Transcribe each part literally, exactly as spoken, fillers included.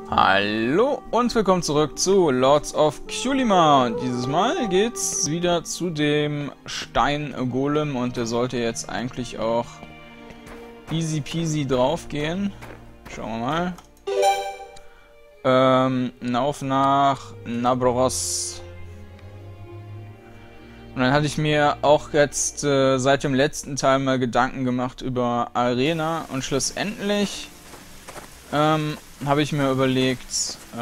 Hallo und willkommen zurück zu Lords of Tsushima. Dieses Mal geht's wieder zu dem Stein-Golem und der sollte jetzt eigentlich auch easy peasy drauf gehen. Schauen wir mal. Ähm, auf nach Nabros. Und dann hatte ich mir auch jetzt äh, seit dem letzten Teil mal Gedanken gemacht über Arena und schlussendlich ähm, habe ich mir überlegt, äh,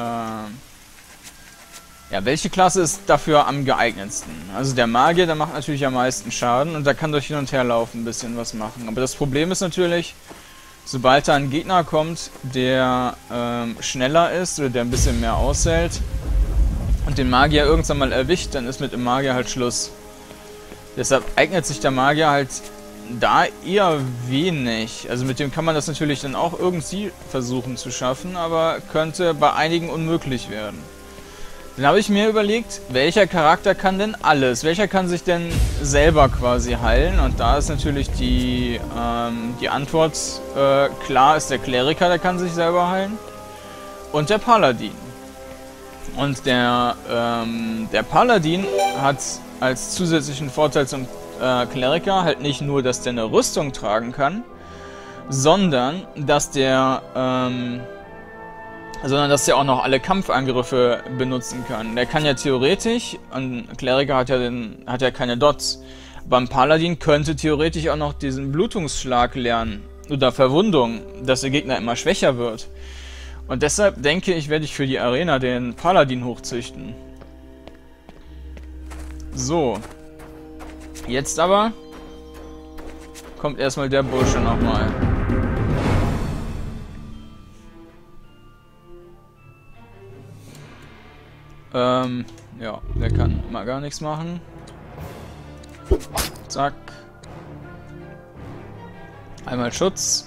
ja, welche Klasse ist dafür am geeignetsten? Also der Magier, der macht natürlich am meisten Schaden und da kann durch Hin- und Herlaufen ein bisschen was machen. Aber das Problem ist natürlich, sobald da ein Gegner kommt, der ähm, schneller ist oder der ein bisschen mehr aushält und den Magier irgendwann mal erwischt, dann ist mit dem Magier halt Schluss. Deshalb eignet sich der Magier halt da eher wenig. Also mit dem kann man das natürlich dann auch irgendwie versuchen zu schaffen, aber könnte bei einigen unmöglich werden. Dann habe ich mir überlegt, welcher Charakter kann denn alles? Welcher kann sich denn selber quasi heilen? Und da ist natürlich die, ähm, die Antwort äh, klar, ist der Kleriker, der kann sich selber heilen. Und der Paladin. Und der, ähm, der Paladin hat als zusätzlichen Vorteil zum äh, Kleriker halt nicht nur, dass der eine Rüstung tragen kann, sondern dass der ähm, sondern dass der auch noch alle Kampfangriffe benutzen kann. Der kann ja theoretisch, ein Kleriker hat ja, den, hat ja keine Dots, beim Paladin könnte theoretisch auch noch diesen Blutungsschlag lernen oder Verwundung, dass der Gegner immer schwächer wird. Und deshalb denke ich, werde ich für die Arena den Paladin hochzüchten. So. Jetzt aber kommt erstmal der Bursche nochmal. Ähm, ja, der kann mal gar nichts machen. Zack. Einmal Schutz.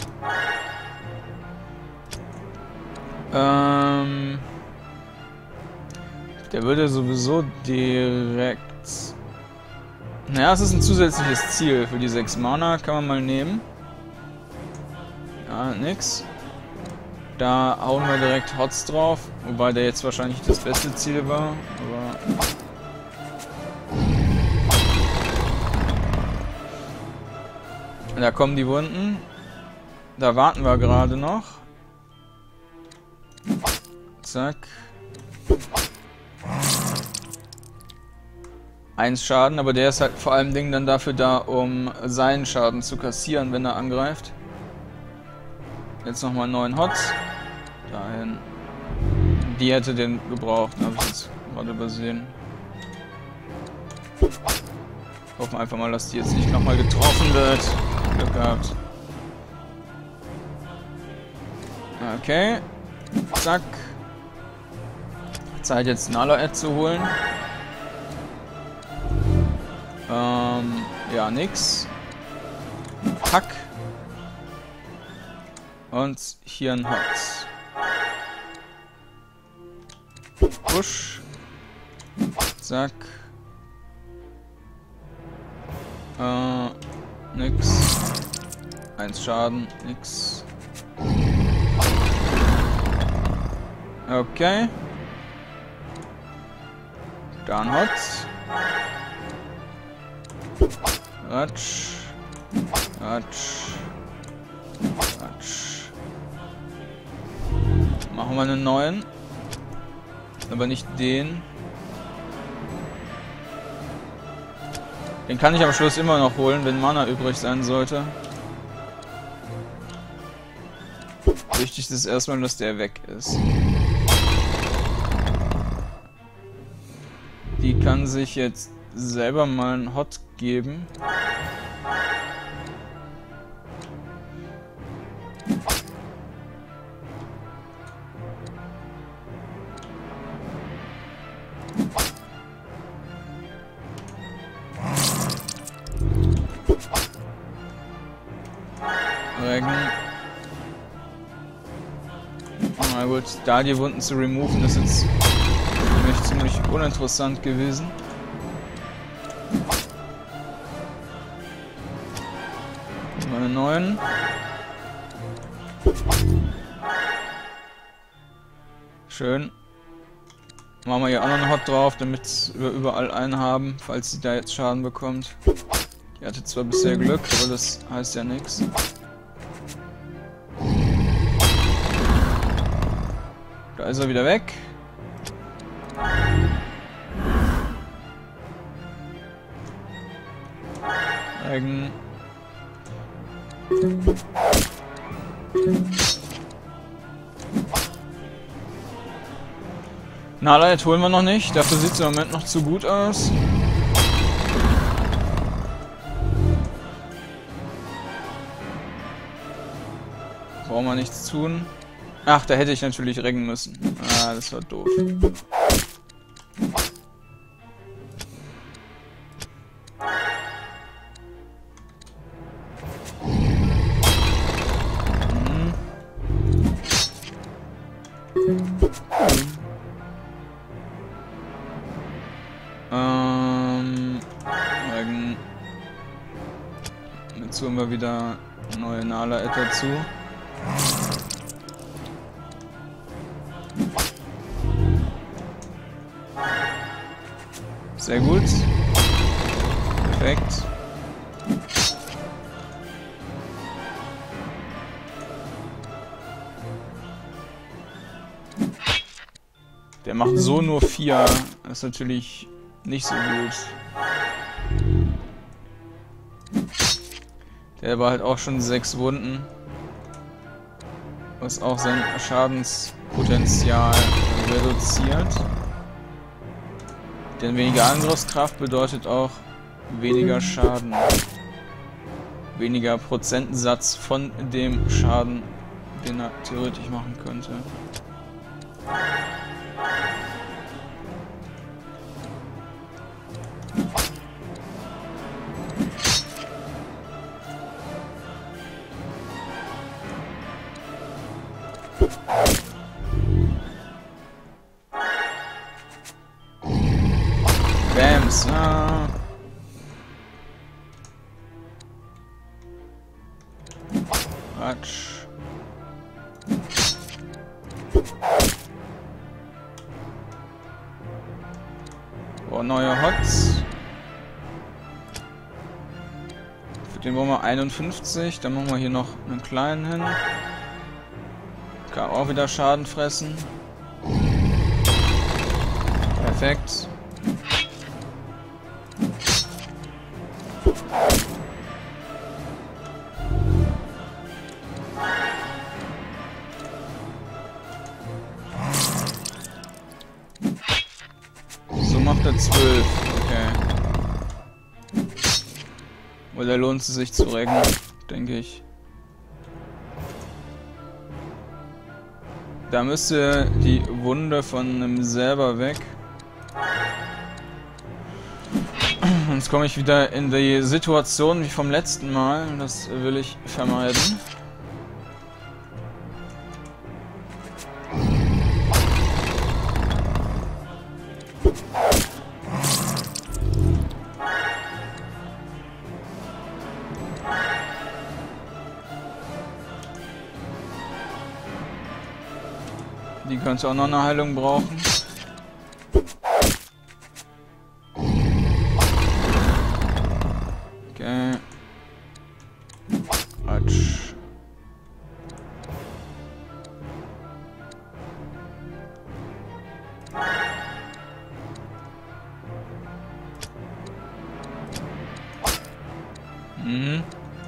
Ähm, der würde sowieso direkt... Naja, es ist ein zusätzliches Ziel für die sechs Mana, kann man mal nehmen. Ja, nix. Da hauen wir direkt Hots drauf, wobei der jetzt wahrscheinlich das beste Ziel war, aber... Da kommen die Wunden. Da warten wir gerade noch. Zack. Eins Schaden, aber der ist halt vor allem Ding dann dafür da, um seinen Schaden zu kassieren, wenn er angreift. Jetzt nochmal neun Hots. Dahin. Die hätte den gebraucht, habe ich jetzt gerade übersehen. Hoffen einfach mal, dass die jetzt nicht nochmal getroffen wird. Glück gehabt. Okay. Zack. Zeit jetzt Nala-Ad zu holen. Ähm, ja, nix. Hack. Und hier ein Hotz. Push. Zack. Äh, nix. Eins Schaden, nix. Okay. Da ein Hotz. Ratsch. Ratsch. Ratsch. Machen wir einen neuen. Aber nicht den. Den kann ich am Schluss immer noch holen, wenn Mana übrig sein sollte. Wichtig ist erstmal, dass der weg ist. Die kann sich jetzt selber mal einen Hot geben. Regen. Na gut, da die Wunden zu removen, ist jetzt für mich ziemlich uninteressant gewesen. Meine neuen. Schön. Machen wir hier auch noch einen Hot drauf, damit wir überall einen haben, falls sie da jetzt Schaden bekommt. Die hatte zwar bisher Glück, aber das heißt ja nichts. Da ist er wieder weg. Eigen. Nala holen wir noch nicht, dafür sieht es im Moment noch zu gut aus. Brauchen wir nichts tun. Ach, da hätte ich natürlich reggen müssen. Ah, das war doof. Ähm, Regen. Jetzt holen wir wieder neue Nala dazu. Sehr gut. Perfekt. Der macht so nur vier. Das ist natürlich nicht so gut. Der war halt auch schon sechs Wunden. Was auch sein Schadenspotenzial reduziert. Denn weniger Angriffskraft bedeutet auch weniger Schaden. Weniger Prozentensatz von dem Schaden, den er theoretisch machen könnte. Bams, ah. Quatsch. Oh, neue Hots. Für den wollen wir einundfünfzig, dann machen wir hier noch einen kleinen hin. Kann auch wieder Schaden fressen. Perfekt. So macht er zwölf. Okay. Weil da lohnt es sich zu reggen, denke ich. Da müsste die Wunde von einem selber weg. Sonst komme ich wieder in die Situation wie vom letzten Mal. Das will ich vermeiden. Die könnte auch noch eine Heilung brauchen. Okay. Quatsch. Mhm.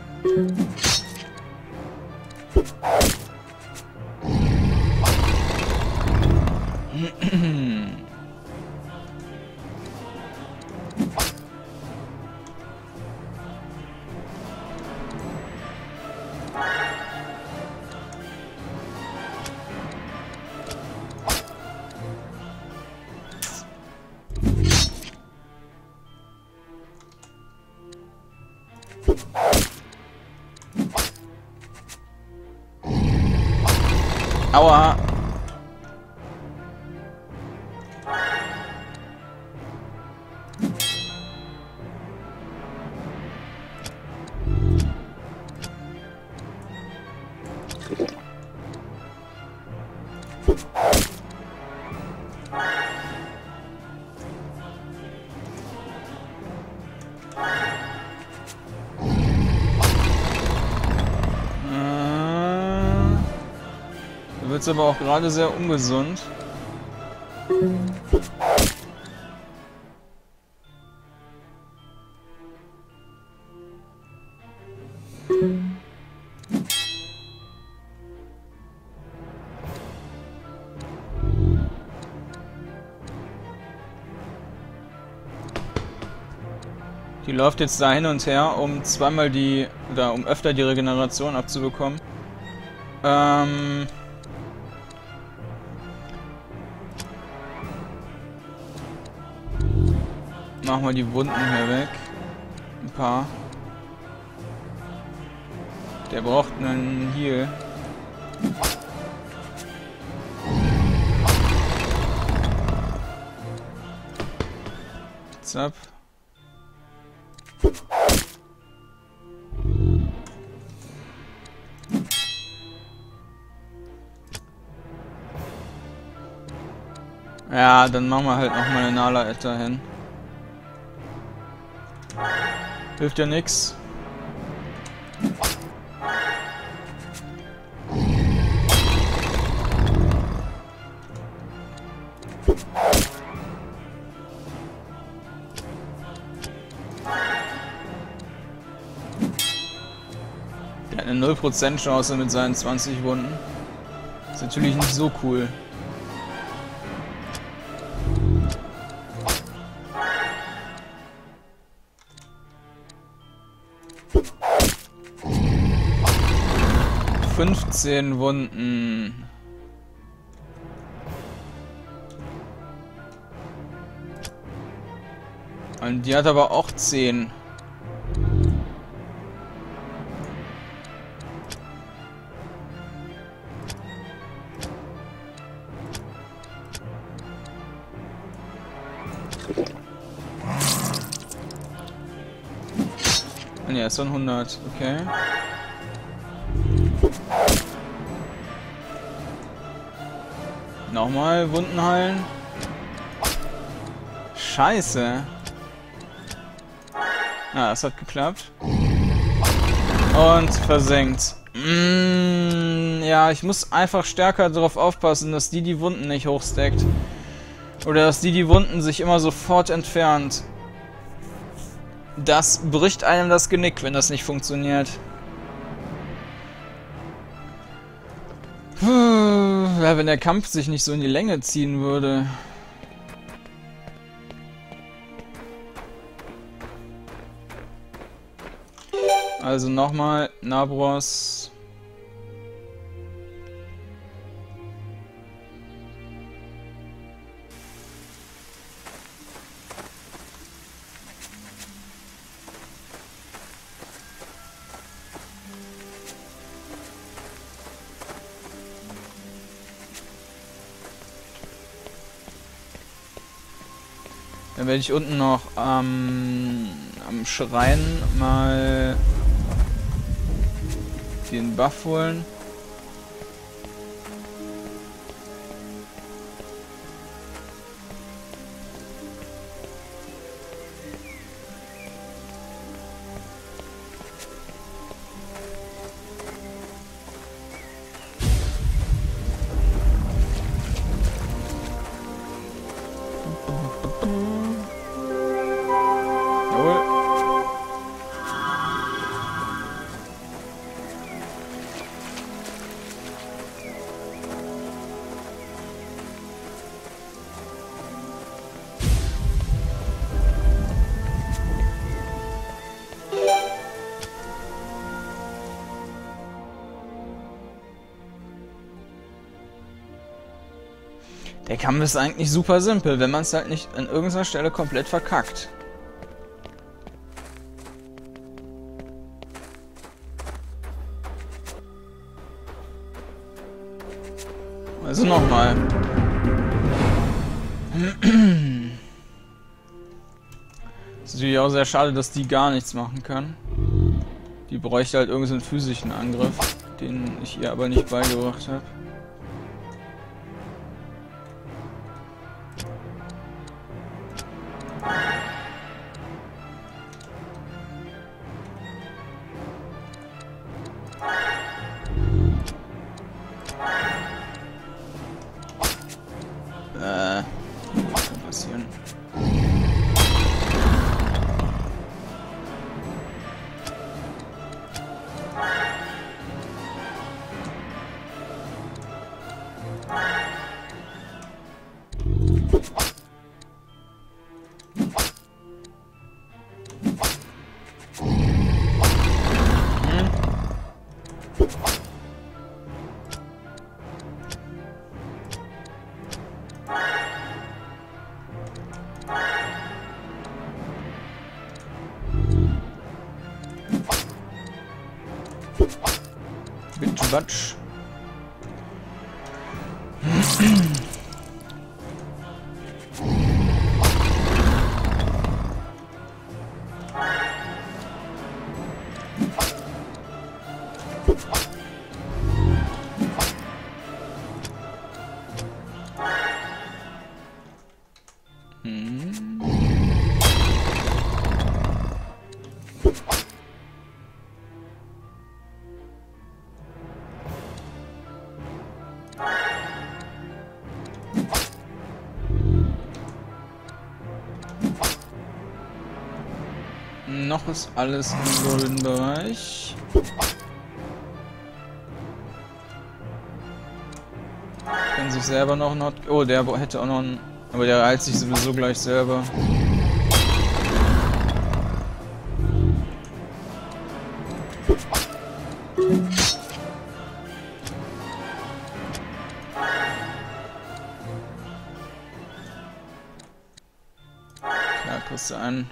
Aua! jetzt aber auch gerade sehr ungesund. Die läuft jetzt da hin und her, um zweimal die, oder um öfter die Regeneration abzubekommen. Ähm... Machen wir die Wunden hier weg. Ein paar. Der braucht einen Heal. Zap. Ja, dann machen wir halt noch mal eine Nala-Etta hin. Hilft ja nix. Der hat eine null Prozent Chance mit seinen zwanzig Wunden. Ist natürlich nicht so cool. fünfzehn Wunden. Und die hat aber auch zehn. Ne, er ist so ein hundert, okay. Nochmal Wunden heilen. Scheiße. Ah, das hat geklappt. Und versenkt. Mm, ja, ich muss einfach stärker darauf aufpassen, dass die die Wunden nicht hochstackt. Oder dass die die Wunden sich immer sofort entfernt. Das bricht einem das Genick, wenn das nicht funktioniert. Ja, wenn der Kampf sich nicht so in die Länge ziehen würde. Also nochmal Nabros. Dann werde ich unten noch ähm, am Schrein mal den Buff holen. Der Kampf ist eigentlich super simpel, wenn man es halt nicht an irgendeiner Stelle komplett verkackt. Also nochmal. Ist natürlich auch sehr schade, dass die gar nichts machen kann. Die bräuchte halt irgendeinen physischen Angriff, den ich ihr aber nicht beigebracht habe. passieren. Bitte Batsch. Noch ist alles im goldenen Bereich. Kann sich selber noch not. Oh, der hätte auch noch einen. Aber der heilt sich sowieso gleich selber. Ja, kriegst du einen.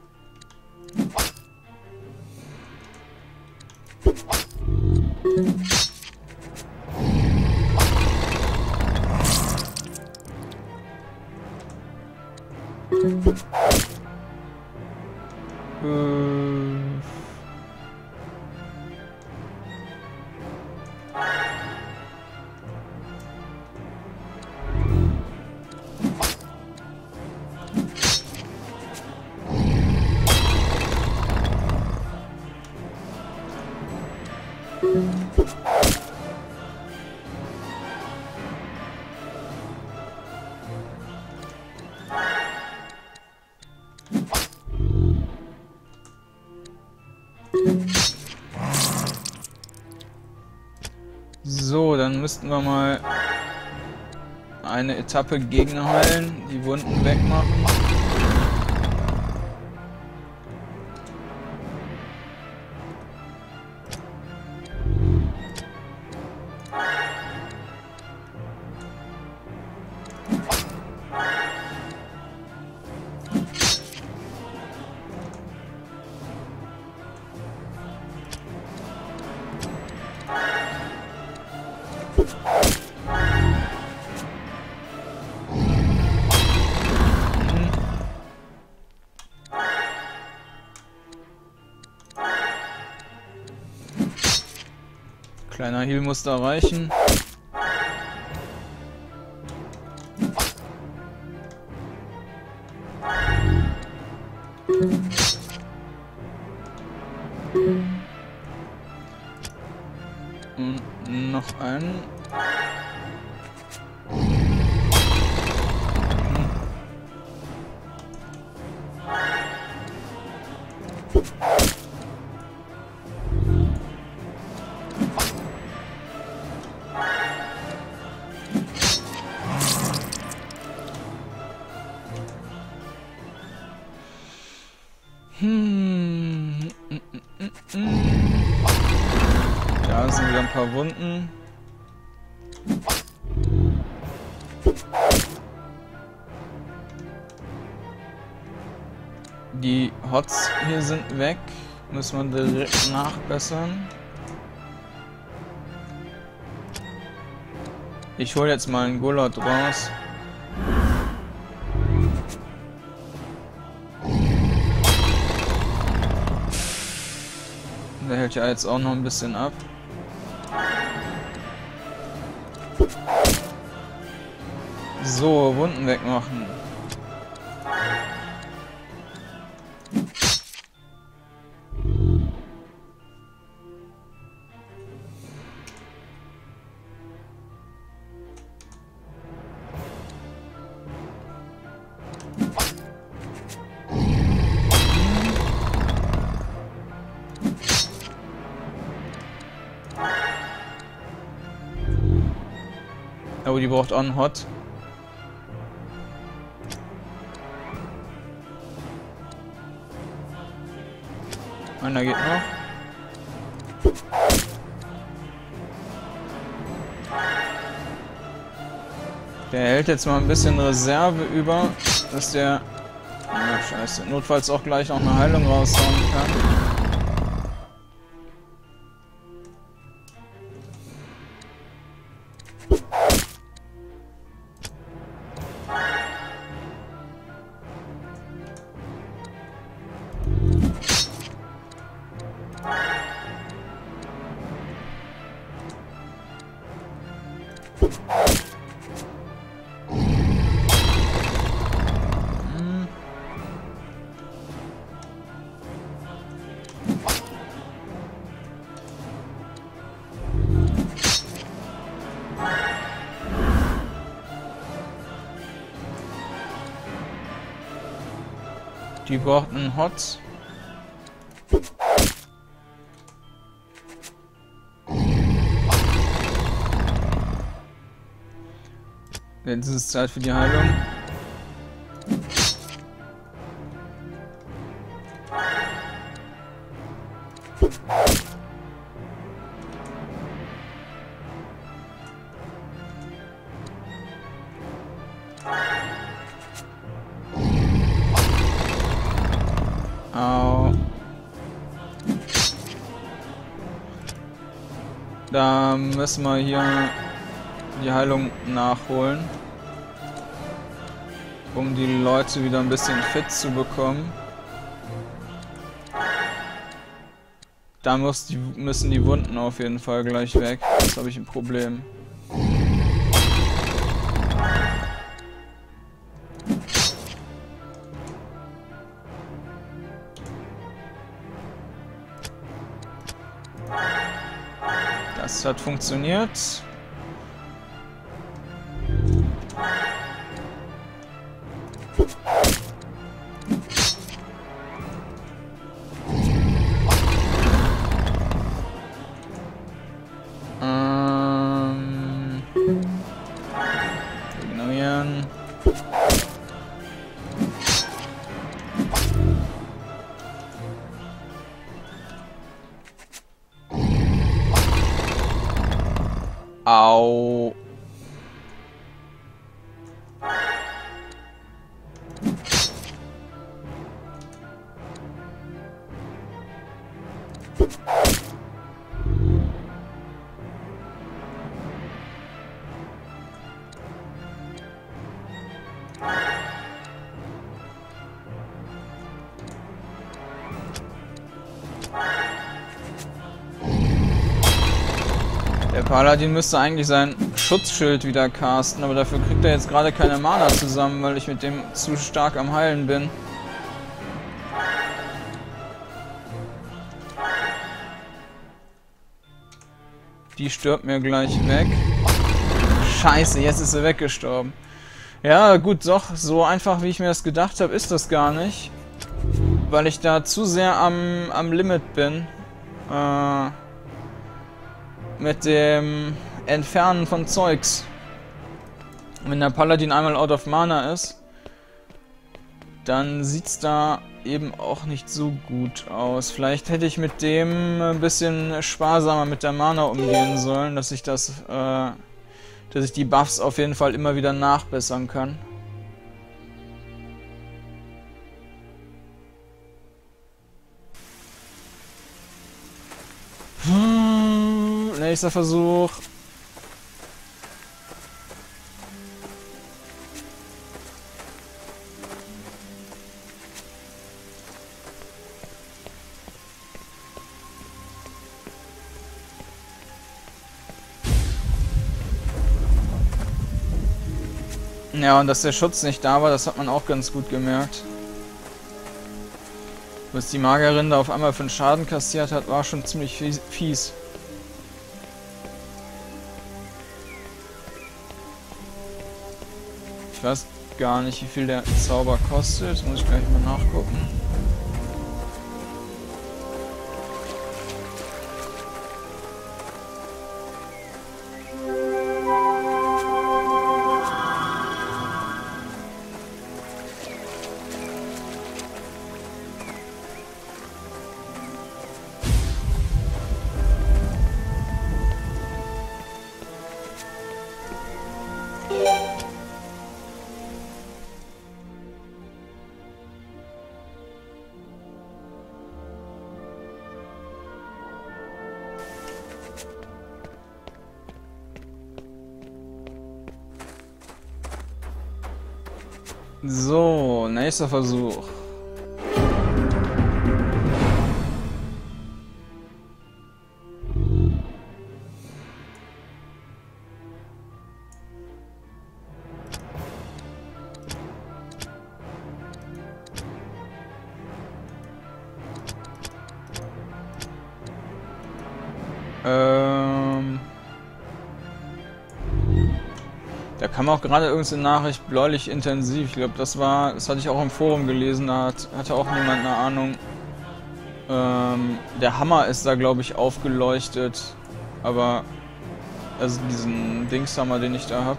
So, dann müssten wir mal eine Etappe Gegner heilen, die Wunden wegmachen. Kleiner Heal muss da reichen. Und noch einen. Hm. Da sind wieder ein paar Wunden. Die Hots hier sind weg. Müssen wir direkt nachbessern. Ich hole jetzt mal einen Gulot raus. Der hält ja jetzt auch noch ein bisschen ab. So, Wunden wegmachen. Oh, die braucht auch einen Hot. Einer geht noch. Der hält jetzt mal ein bisschen Reserve über, dass der... Ah, scheiße. Notfalls auch gleich noch eine Heilung raushauen kann. Die braucht einen Hot. Jetzt ist es Zeit für die Heilung. Au. Da müssen wir hier die Heilung nachholen, um die Leute wieder ein bisschen fit zu bekommen. Da muss die, müssen die Wunden auf jeden Fall gleich weg. Jetzt habe ich ein Problem. Das hat funktioniert. Ähm, ignorieren. Au. Der Paladin müsste eigentlich sein Schutzschild wieder casten, aber dafür kriegt er jetzt gerade keine Mana zusammen, weil ich mit dem zu stark am Heilen bin. Die stirbt mir gleich weg. Scheiße, jetzt ist sie weggestorben. Ja, gut, doch, so einfach wie ich mir das gedacht habe, ist das gar nicht. Weil ich da zu sehr am, am Limit bin. Äh... mit dem Entfernen von Zeugs. Wenn der Paladin einmal out of Mana ist, dann sieht's da eben auch nicht so gut aus. Vielleicht hätte ich mit dem ein bisschen sparsamer mit der Mana umgehen sollen, dass ich das, äh, dass ich die Buffs auf jeden Fall immer wieder nachbessern kann. Nächster Versuch. Ja, und dass der Schutz nicht da war, das hat man auch ganz gut gemerkt. Was die Magierin da auf einmal für einen Schaden kassiert hat, war schon ziemlich fies. Ich weiß gar nicht, wie viel der Zauber kostet. Muss ich gleich mal nachgucken. So, nächster Versuch. Ähm... Da kam auch gerade irgendeine Nachricht, bläulich intensiv. Ich glaube, das war, das hatte ich auch im Forum gelesen, da hat, hatte auch niemand eine Ahnung. Ähm, der Hammer ist da, glaube ich, aufgeleuchtet. Aber, also diesen Dingshammer, den ich da habe.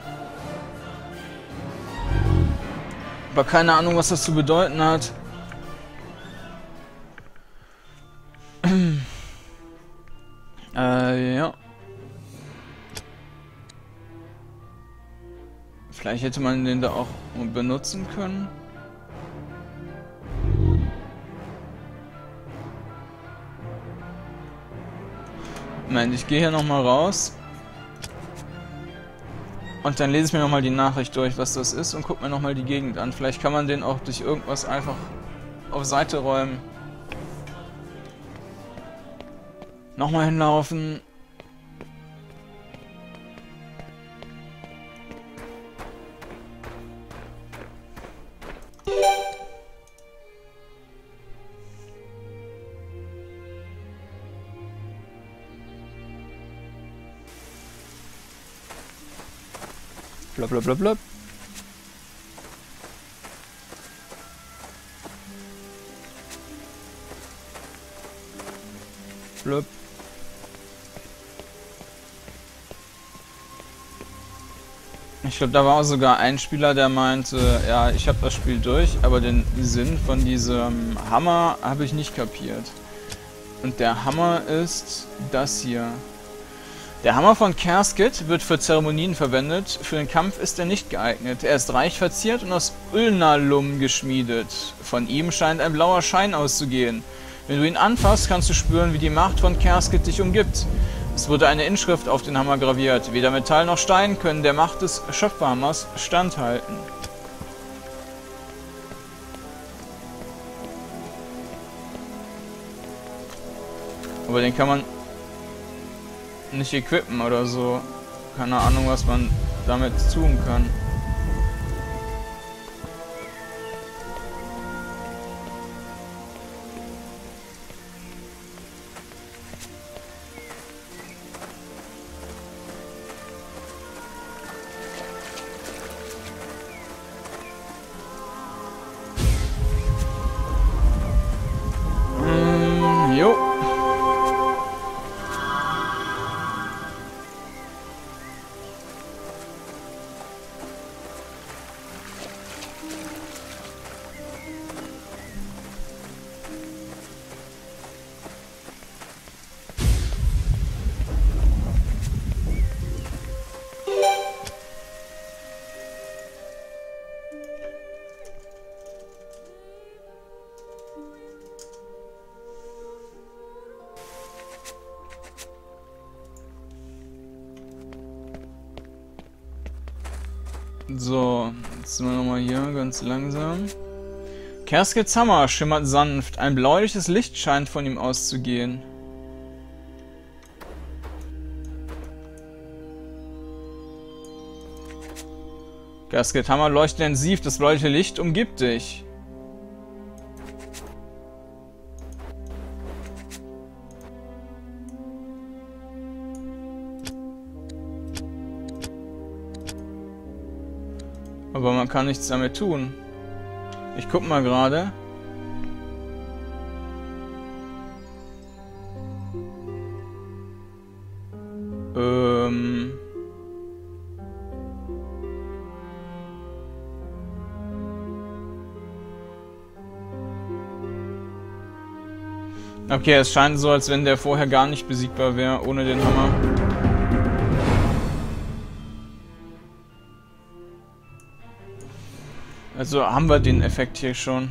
Aber keine Ahnung, was das zu bedeuten hat. äh, ja. Vielleicht hätte man den da auch benutzen können. Moment, ich gehe hier nochmal raus. Und dann lese ich mir nochmal die Nachricht durch, was das ist, und guck mir nochmal die Gegend an. Vielleicht kann man den auch durch irgendwas einfach auf Seite räumen. Nochmal hinlaufen. Blub, blub, blub, blub. Blub. Ich glaube, da war auch sogar ein Spieler, der meinte, ja, ich habe das Spiel durch, aber den Sinn von diesem Hammer habe ich nicht kapiert. Und der Hammer ist das hier. Der Hammer von Kerskit wird für Zeremonien verwendet, für den Kampf ist er nicht geeignet. Er ist reich verziert und aus Ulnalum geschmiedet. Von ihm scheint ein blauer Schein auszugehen. Wenn du ihn anfasst, kannst du spüren, wie die Macht von Kerskit dich umgibt. Es wurde eine Inschrift auf den Hammer graviert. Weder Metall noch Stein können der Macht des Schöpferhammers standhalten. Aber den kann man nicht equippen oder so. Keine Ahnung, was man damit tun kann. Mm, jo. So, jetzt sind wir nochmal hier, ganz langsam. Kerskits Hammer schimmert sanft. Ein bläuliches Licht scheint von ihm auszugehen. Kerskits Hammer leuchtet intensiv. Das bläuliche Licht umgibt dich. Aber man kann nichts damit tun. Ich guck mal gerade. Ähm. Okay, es scheint so, als wenn der vorher gar nicht besiegbar wäre, ohne den Hammer. Also haben wir den Effekt hier schon.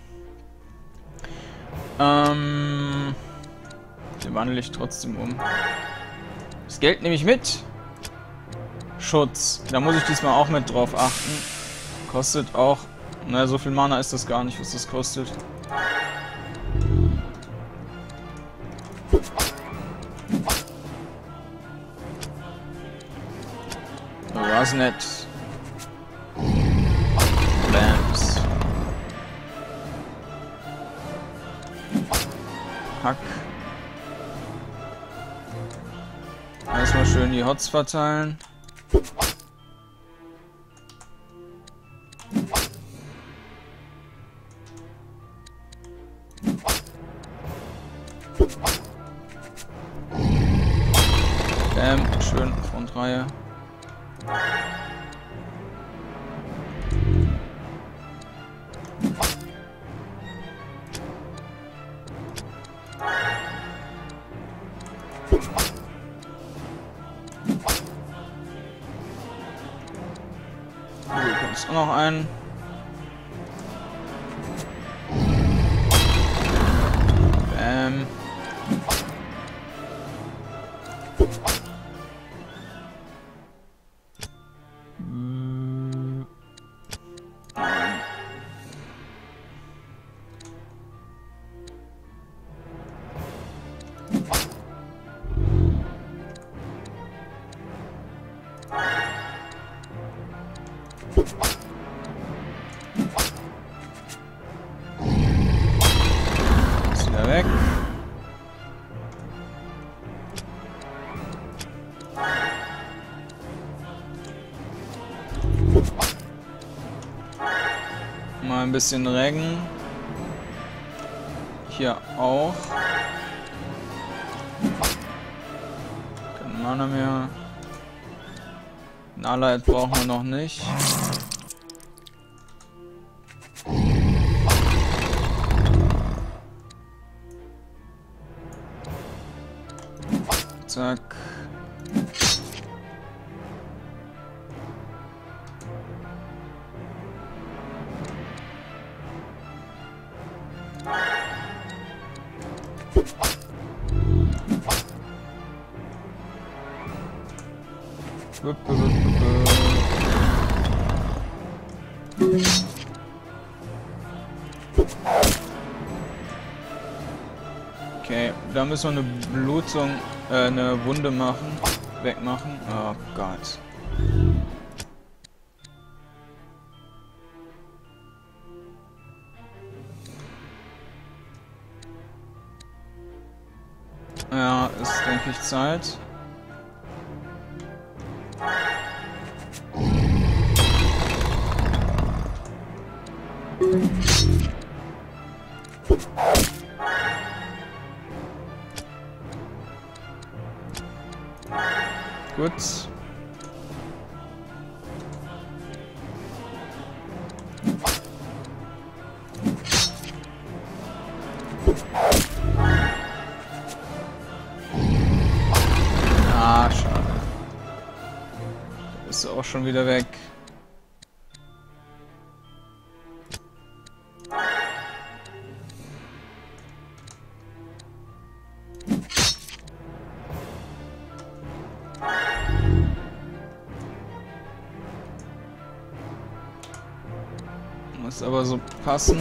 Ähm, den wandle ich trotzdem um. Das Geld nehme ich mit. Schutz. Da muss ich diesmal auch mit drauf achten. Kostet auch... Na, so viel Mana ist das gar nicht, was das kostet. Was nett. Lamps. Hack. Erstmal schön die Hots verteilen. Bam, schön Frontreihe. Du kommst auch noch ein. Bam. Ist wieder weg. Mal ein bisschen Regen. Hier auch. Kein Mana mehr. Nahlight brauchen wir noch nicht. Zack. Wupp, wupp, wupp, wupp. Okay, da müssen wir eine Blutung, äh, eine Wunde machen, wegmachen. Oh Gott. Ja, ist, denke ich, Zeit. Gut. Ah, schade. Da bist du auch schon wieder weg. Muss aber so passen.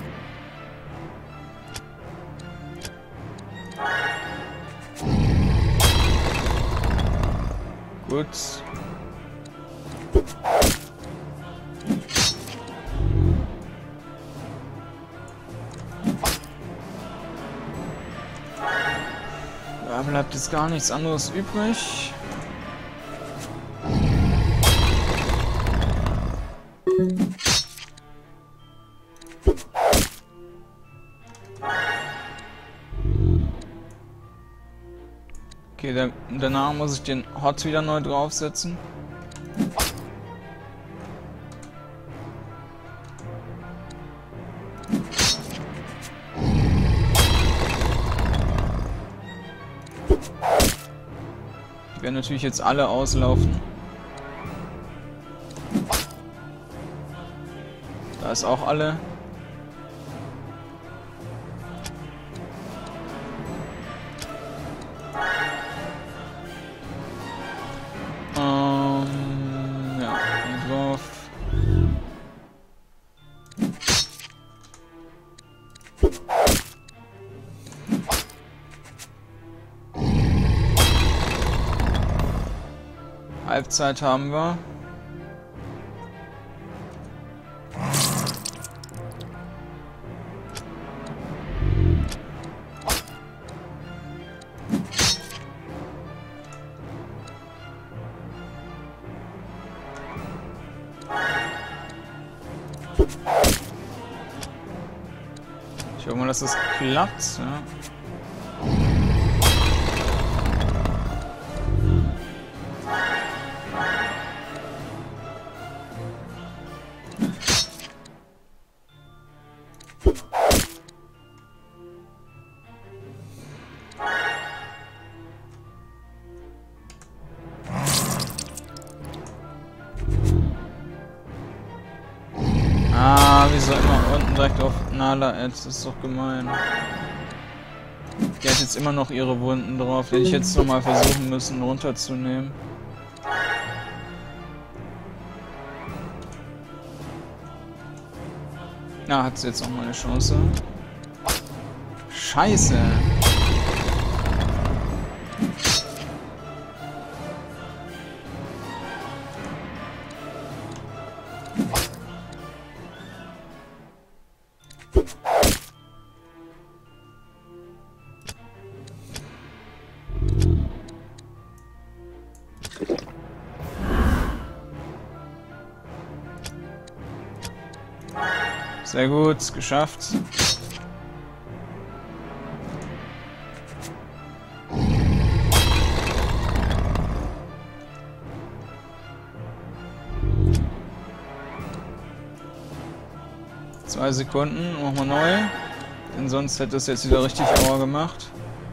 Gut. Da bleibt jetzt gar nichts anderes übrig. Okay, dann, danach muss ich den Hot wieder neu draufsetzen. Die werden natürlich jetzt alle auslaufen. Da ist auch alle. Ähm, ja, hier drauf. Halbzeit haben wir. Ich hoffe mal, dass das klappt. Ja. Ah, wieso immer unten direkt auf Nala Ed? Das ist doch gemein. Die hat jetzt immer noch ihre Wunden drauf. Die hätte ich jetzt nochmal versuchen müssen runterzunehmen. Na, hat sie jetzt noch mal eine Chance. Scheiße. Sehr gut, geschafft. Zwei Sekunden, machen wir neu. Denn sonst hätte es jetzt wieder richtig Auer gemacht.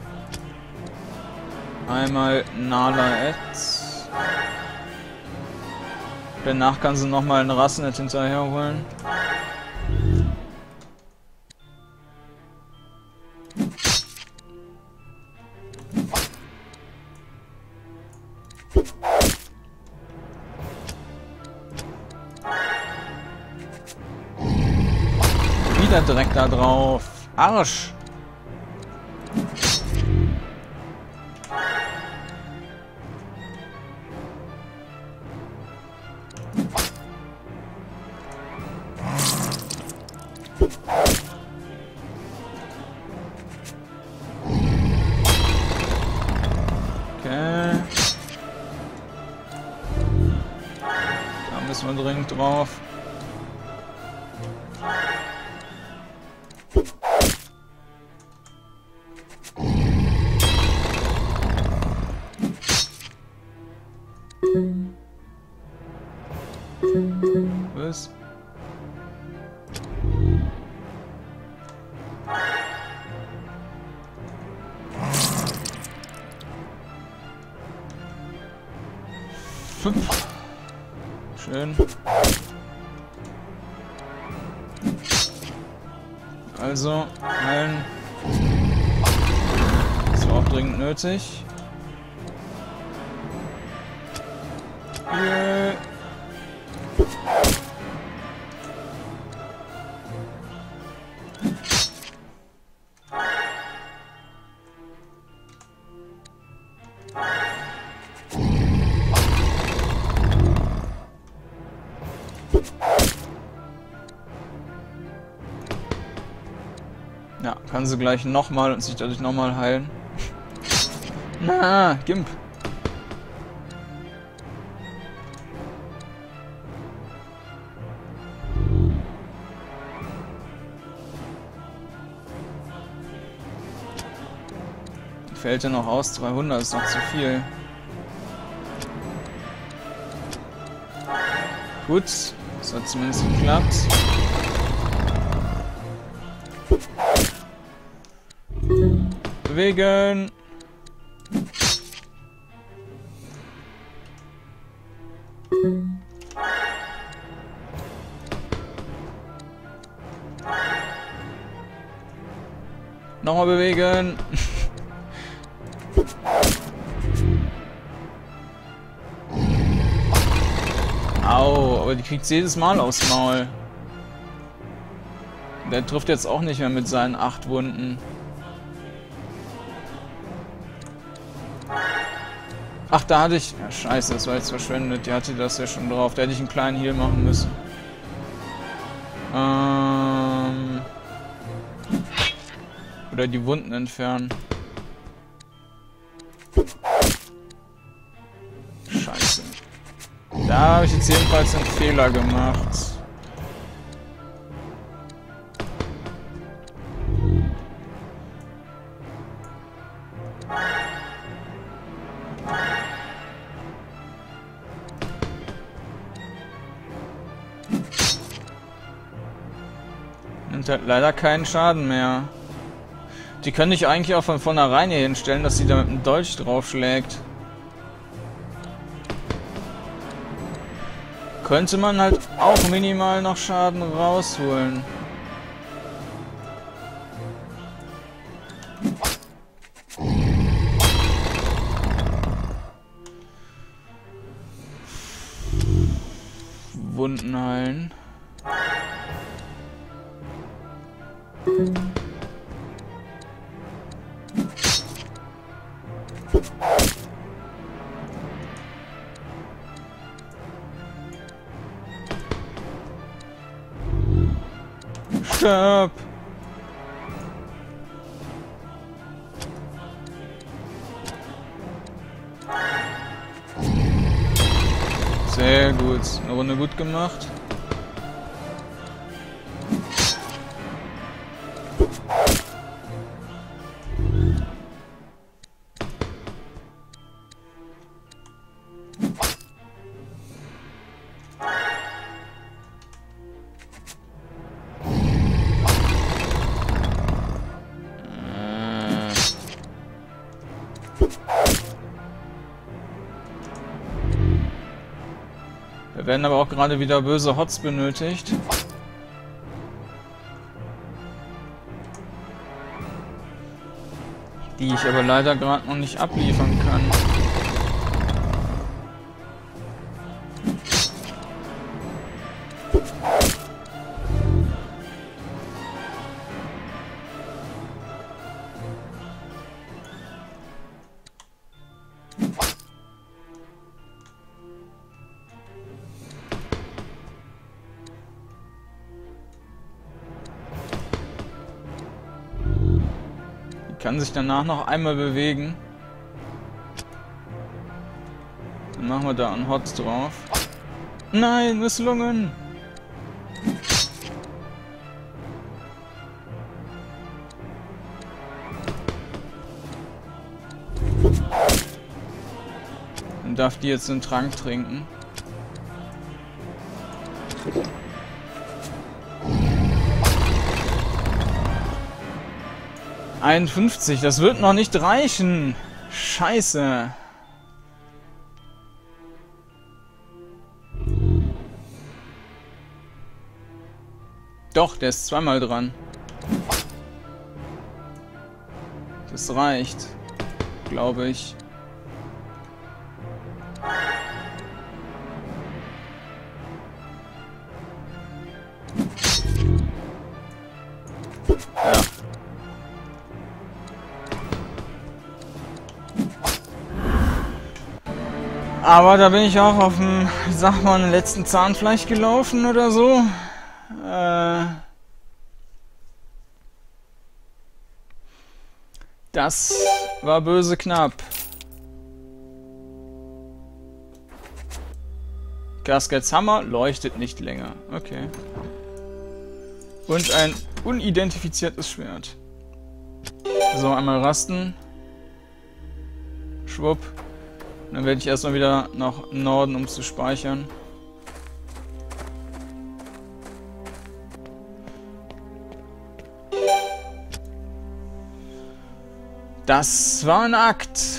Einmal Nala Ed. Danach kann sie nochmal einen Rassenet hinterherholen. Wieder direkt da drauf. Arsch! Okay. Da müssen wir dringend drauf. Was? Fünf. Schön. Also, heilen. Das war auch dringend nötig. Yeah. Ja, kann sie gleich nochmal und sich dadurch nochmal heilen. Na, Gimp. Fällt ja noch aus, dreihundert ist noch zu viel. Gut, das hat zumindest geklappt. Bewegen! Nochmal bewegen! Au, aber die kriegt jedes Mal aufs Maul. Der trifft jetzt auch nicht mehr mit seinen acht Wunden. Ach, da hatte ich... Ja, scheiße, das war jetzt verschwendet. Die hatte das ja schon drauf. Da hätte ich einen kleinen Heal machen müssen. Ähm... Oder die Wunden entfernen. Scheiße. Da habe ich jetzt jedenfalls einen Fehler gemacht. Nimmt halt leider keinen Schaden mehr. Die könnte ich eigentlich auch von vornherein hier hinstellen, dass sie da mit dem Dolch draufschlägt. Könnte man halt auch minimal noch Schaden rausholen. Wunden heilen. Stirb! Sehr gut. Eine Runde gut gemacht. Wir werden aber auch gerade wieder böse Hots benötigt. Die ich aber leider gerade noch nicht abliefern kann. Kann sich danach noch einmal bewegen. Dann machen wir da einen Hot drauf. Nein, misslungen! Dann darf die jetzt den Trank trinken. einundfünfzig, das wird noch nicht reichen. Scheiße. Doch, der ist zweimal dran. Das reicht, glaube ich. Aber da bin ich auch auf dem, sag mal, letzten Zahnfleisch gelaufen oder so. Äh, das war böse knapp. Gaskets Hammer leuchtet nicht länger. Okay. Und ein unidentifiziertes Schwert. So, einmal rasten. Schwupp. Dann werde ich erstmal wieder nach Norden, um zu speichern. Das war ein Akt.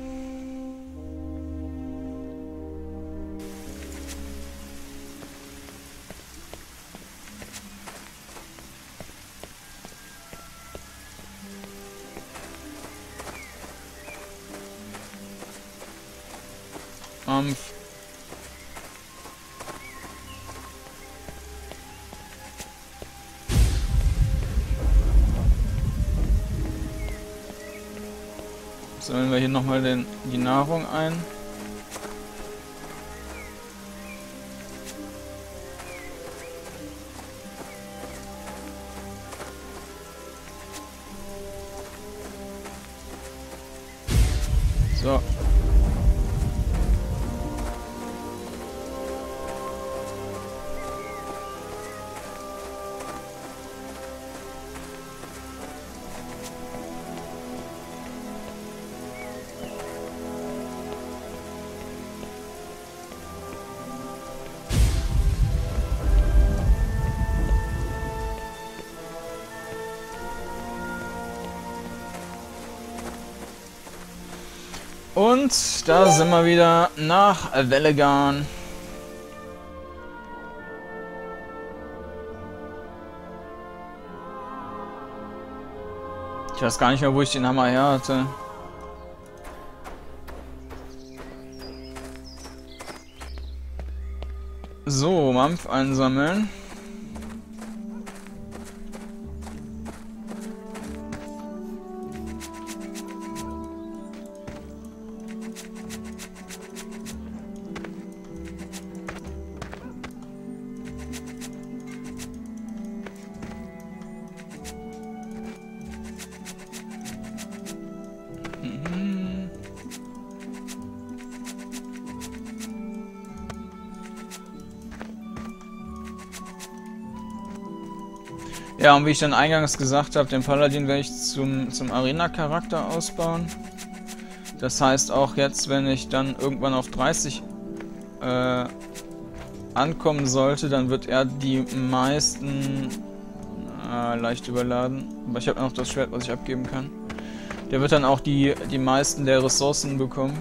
Kampf. Sammeln wir hier nochmal die Nahrung ein. So. Und da sind wir wieder nach Velegan. Ich weiß gar nicht mehr, wo ich den Hammer her hatte. So, Mampf einsammeln. Ja, und wie ich dann eingangs gesagt habe, den Paladin werde ich zum, zum Arena-Charakter ausbauen. Das heißt auch jetzt, wenn ich dann irgendwann auf dreißig äh, ankommen sollte, dann wird er die meisten äh, leicht überladen. Aber ich habe noch das Schwert, was ich abgeben kann. Der wird dann auch die, die meisten der Ressourcen bekommen.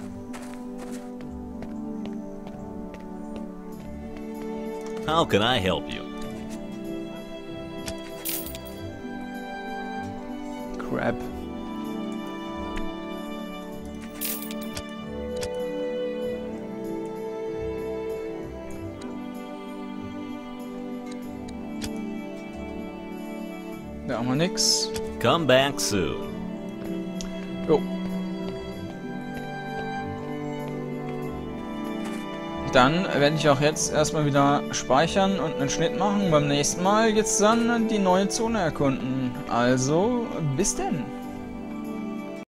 How can I help you? Crap. Da haben wir nix. Come back soon. Jo. Dann werde ich auch jetzt erstmal wieder speichern und einen Schnitt machen. Beim nächsten Mal jetzt dann die neue Zone erkunden. Also, bis denn.